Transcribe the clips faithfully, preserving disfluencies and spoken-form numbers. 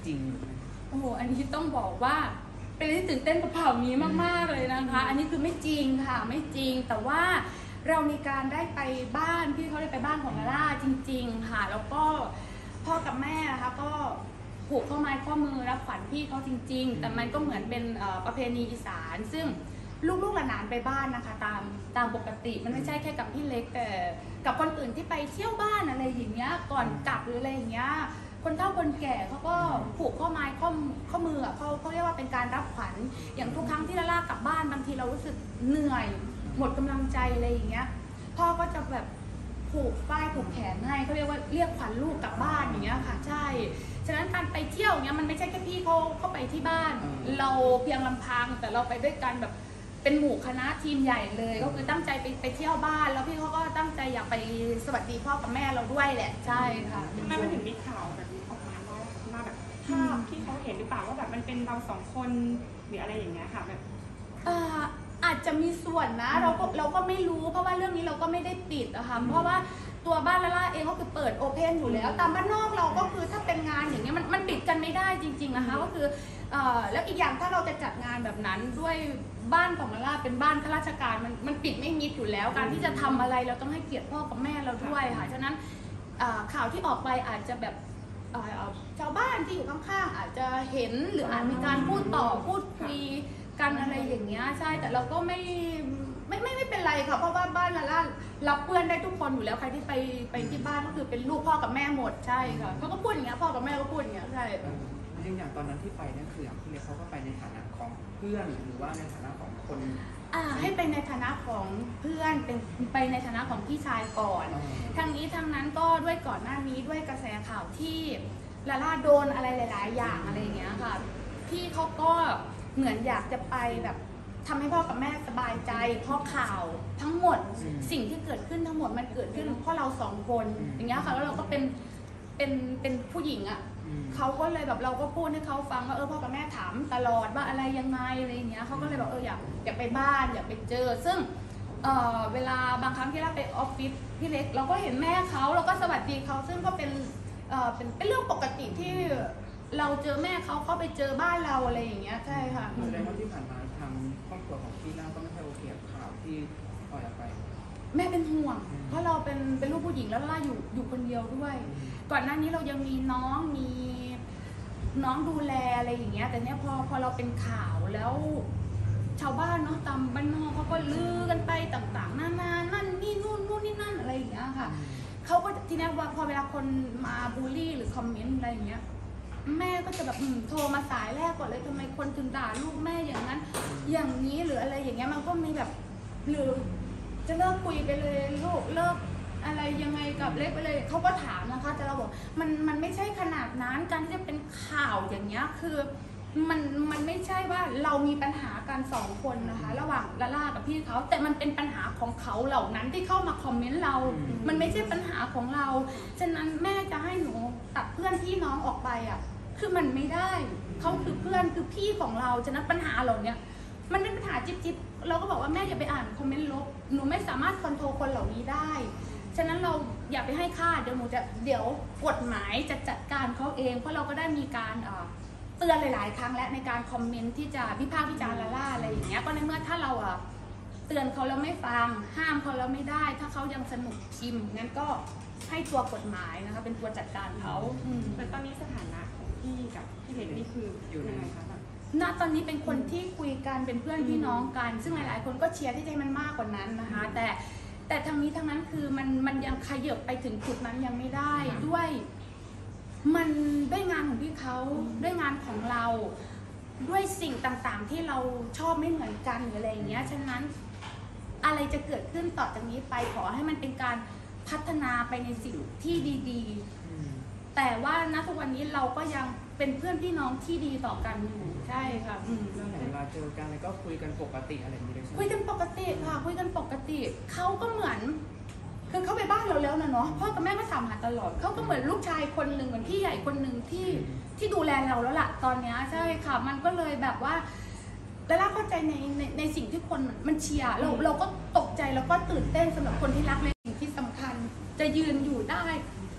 จริงโอ้โหอันนี้ต้องบอกว่าเป็นเรื่องตื่นเต้นกับข่าวนี้มากๆเลยนะคะอันนี้คือไม่จริงค่ะไม่จริงแต่ว่าเรามีการได้ไปบ้านพี่เขาได้ไปบ้านของลาล่าจริงๆค่ะแล้วก็พ่อกับแม่นะคะก็ผูกข้อไม้ข้อมือรับขวัญพี่เขาจริงๆแต่มันก็เหมือนเป็นประเพณีอีสานซึ่งลูกๆหลานๆไปบ้านนะคะตามตามปกติมันไม่ใช่แค่กับพี่เล็กแต่กับคนอื่นที่ไปเที่ยวบ้านอะไรอย่างเงี้ยก่อนกลับหรืออะไรอย่างเงี้ยคนเฒ่าคนแก่เขาก็ผูกข้อไม้ข้อข้อมือเขาเขาเรียกว่าเป็นการรับขวัญอย่างทุกครั้งที่ลาล่ากลับบ้านบางทีเรารู้สึกเหนื่อยหมดกำลังใจอะไรอย่างเงี้ยพ่อก็จะแบบผูกป้ายผูกแขนให้เขาเรียกว่าเรียกขวัญลูกกลับบ้านอย่างเงี้ยค่ะใช่ฉะนั้นการไปเที่ยวเงี้ยมันไม่ใช่แค่พี่เขาเขาไปที่บ้านเราเพียงลำพังแต่เราไปด้วยกันแบบเป็นหมู่คณะทีมใหญ่เลยก็คือตั้งใจไปไปเที่ยวบ้านแล้วพี่เขาก็ตั้งใจอยากไปสวัสดีพ่อกับแม่เราด้วยแหละใช่ค่ะทำไมมันถึงมีข่าวแบบนี้ออกมาว่ามาแบบภาพที่เขาเห็นหรือเปล่าว่าแบบมันเป็นเราสองคนหรืออะไรอย่างเงี้ยค่ะแบบอาจจะมีส่วนนะเราก็เราก็ไม่รู้เพราะว่าเรื่องนี้เราก็ไม่ได้ปิดนะคะเพราะว่าตัวบ้านลาล่าเองก็คือเปิดโอเพนอยู่แล้วตามบ้านนอกเราก็คือถ้าเป็นงานอย่างเงี้ยมันมันปิดกันไม่ได้จริงๆนะคะก็คือแล้วอีกอย่างถ้าเราจะจัดงานแบบนั้นด้วยบ้านของลาล่าเป็นบ้านข้าราชการมันมันปิดไม่มิดอยู่แล้วการที่จะทำอะไรเราต้องให้เกียรติพ่อกับแม่เราด้วยค่ะฉะนั้นข่าวที่ออกไปอาจจะแบบชาวบ้านที่อยู่ข้างๆอาจจะเห็นหรืออาจมีการพูดต่อพูดคุยกันอะไรอย่างเงี้ยใช่แต่เราก็ไม่ไม่ไม่ไม่เป็นไรค่ะเพราะว่าบ้านลาล่ารับเพื่อนได้ทุกคนอยู่แล้วใครที่ไปไปที่บ้านก็คือเป็นลูกพ่อกับแม่หมดใช่ค่ะเขาก็พูดอย่างเงี้ยพ่อกับแม่ก็พูดอย่างเงี้ยใช่จริงอย่างตอนนั้นที่ไปนั่นคืออย่างพี่เล็กเขาก็ไปในฐานะของเพื่อนหรือว่าในฐานะของคนอ่าให้ไปในฐานะของเพื่อนเป็นไปในฐานะของพี่ชายก่อนทางนี้ทางนั้นก็ด้วยก่อนหน้านี้ด้วยกระแสข่าวที่ลาล่าโดนอะไรหลายๆอย่างอะไรอย่างเงี้ยค่ะพี่เขาก็เหมือนอยากจะไปแบบทำให้พ่อกับแม่สบายใจเพราะข่าวทั้งหมดสิ่งที่เกิดขึ้นทั้งหมดมันเกิดขึ้นเพราะเราสองคนอย่างเงี้ยค่ะแล้วเราก็เป็นเป็นเป็นผู้หญิงอ่ะเขาก็เลยแบบเราก็พูดให้เขาฟังว่าเออพ่อกับแม่ถามตลอดว่าอะไรยังไงอะไรอย่างเงี้ยเขาก็เลยบอกเอออยากอยากไปบ้านอยากไปเจอซึ่งเออเวลาบางครั้งที่เราไปออฟฟิศพี่เล็กเราก็เห็นแม่เขาเราก็สวัสดีเขาซึ่งก็เป็นเออเป็นเป็นเรื่องปกติที่เราเจอแม่เขาเขาไปเจอบ้านเราอะไรอย่างเงี้ยใช่ค่ะแสดงว่าที่ผ่านมาทางครอบครัวของพี่ล่าก็ไม่ค่อยโอเคกับข่าวที่ปล่อยออกไปแม่เป็นห่วงเพราะเราเป็นเป็นลูกผู้หญิงแล้วล่าอยู่อยู่คนเดียวด้วยก่อนหน้านี้เรายังมีน้องมีน้องดูแลอะไรอย่างเงี้ยแต่เนี้ยพอพอเราเป็นข่าวแล้วชาวบ้านเนาะตามบ้านนอกเขาก็ลือกันไปต่างๆนานานั่นนี่นู่นนู่นนี่นั่นอะไรอย่างเงี้ยค่ะเขาก็ทีนี้ว่าพอเวลาคนมาบูลลี่หรือคอมเมนต์อะไรอย่างเงี้ยแม่ก็จะแบบโทรมาสายแรกก่อนเลยทำไมคนถึงด่าลูกแม่อย่างนั้นอย่างนี้หรืออะไรอย่างเงี้ยมันก็มีแบบหรือจะเลิกคุยไปเลยลูกเลิกอะไรยังไงกับเล็กไปเลยเขาก็ถามนะคะแต่เราบอกมันมันไม่ใช่ขนาดนั้นการที่จะเป็นข่าวอย่างเงี้ยคือมันมันไม่ใช่ว่าเรามีปัญหากันสองคนนะคะระหว่างลาล่ากับพี่เขาแต่มันเป็นปัญหาของเขาเหล่านั้นที่เข้ามาคอมเมนต์เรามันไม่ใช่ปัญหาของเราฉะนั้นแม่จะให้หนูตัดเพื่อนพี่น้องออกไปอ่ะคือมันไม่ได้เขาคือเพื่อนคือพี่ของเราฉะนั้นปัญหาเหล่านี้มันเป็นปัญหาจิ๊บจิ๊บเราก็บอกว่าแม่อย่าไปอ่านคอมเมนต์ลบหนูไม่สามารถคอนโทรลคนเหล่านี้ได้ฉะนั้นเราอย่าไปให้ค่าเดี๋ยวหนูจะเดี๋ยวกฎหมายจะจัดการเขาเองเพราะเราก็ได้มีการเตือนหลายๆครั้งและในการคอมเมนต์ที่จะวิพากษ์วิจารณ์ลาล่าอะไรอย่างเงี้ยก็ในเมื่อถ้าเราอ่ะเตือนเขาแล้วไม่ฟังห้ามเขาแล้วไม่ได้ถ้าเขายังสนุกพิมพ์งั้นก็ให้ตัวกฎหมายนะคะเป็นตัวจัดการเขาแต่ตอนนี้สถานะของพี่กับพี่เล็กนี่คืออยู่ยังไงคะแบบณตอนนี้เป็นคนที่คุยกันเป็นเพื่อนพี่น้องกันซึ่งหลายๆคนก็เชียร์ที่จะให้มันมากกว่านั้นนะคะแต่แต่ทางนี้ทางนั้นคือมันมันยังขยับไปถึงจุดนั้นยังไม่ได้ด้วยมันด้วยงานของพี่เขาด้วยงานของเราด้วยสิ่งต่างๆที่เราชอบไม่เหมือนกันหรืออะไรอย่างเงี้ยฉะนั้นอะไรจะเกิดขึ้นต่อจากนี้ไปขอให้มันเป็นการพัฒนาไปในสิ่งที่ดีๆแต่ว่าณทุกวันนี้เราก็ยังเป็นเพื่อนพี่น้องที่ดีต่อกันอยู่ใช่ค่ะเวลาเจอกันแล้วก็คุยกันปกติอะไรอย่างเงี้ยคุยกันปกติค่ะคุยกันปกติเขาก็เหมือนคือเขาไปบ้านเราแล้วนะเนาะพ่อกับแม่ก็ถามหาตลอดเขาก็เหมือนลูกชายคนหนึ่งเหมือนพี่ใหญ่คนหนึ่งที่ที่ดูแลเราแล้วล่ะตอนนี้ใช่ค่ะมันก็เลยแบบว่าแล้วเราเข้าใจในในในสิ่งที่คนมันเชียร์เราเราก็ตกใจแล้วก็ตื่นเต้นสำหรับคนที่รักในสิ่งที่สำคัญจะยืนอยู่ได้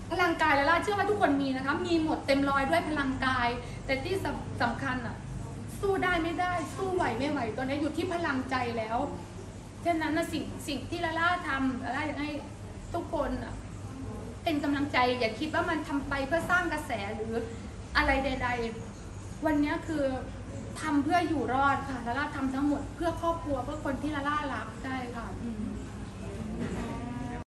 พลังกายแล้วล่าเชื่อว่าทุกคนมีนะคะมีหมดเต็มร้อยด้วยพลังกาย แต่ที่สำสำคัญอ่ะสู้ได้ไม่ได้สู้ไหวไม่ไหวตอนนี้อยู่ที่พลังใจแล้วฉะนั้นนะสิ่งสิ่งที่ลาล่าทำลาล่าอยากให้ทุกคนอ่ะเป็นกำลังใจอย่าคิดว่ามันทำไปเพื่อสร้างกระแสหรืออะไรใดๆวันนี้คือทำเพื่ออยู่รอดค่ะลาล่าทำทั้งหมดเพื่อครอบครัวเพื่อคนที่ลาล่ารักได้ค่ะ